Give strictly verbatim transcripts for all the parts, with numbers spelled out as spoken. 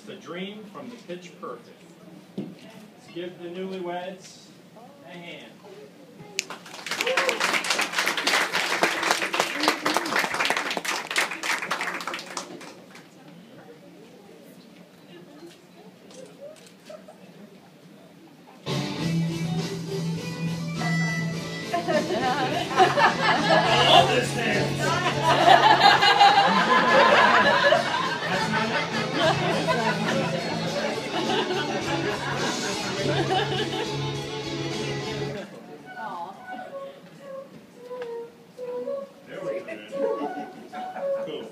It's a dream from the Pitch Perfect. Let's give the newlyweds a hand. I love this dance! There we go. Cool.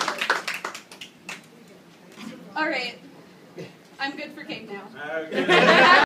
All right, I'm good for cake now. Okay.